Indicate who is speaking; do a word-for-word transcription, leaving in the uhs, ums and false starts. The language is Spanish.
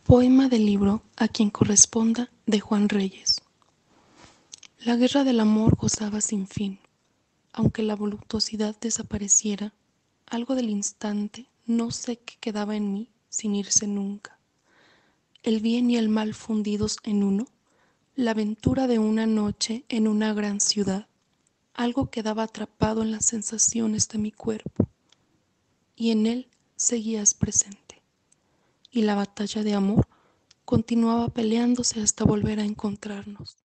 Speaker 1: Poema del libro A quien corresponda de Juan Reyes. La guerra del amor gozaba sin fin. Aunque la voluptuosidad desapareciera, algo del instante no sé qué quedaba en mí sin irse nunca. El bien y el mal fundidos en uno, la aventura de una noche en una gran ciudad, algo quedaba atrapado en las sensaciones de mi cuerpo, y en él seguías presente. Y la batalla de amor continuaba peleándose hasta volver a encontrarnos.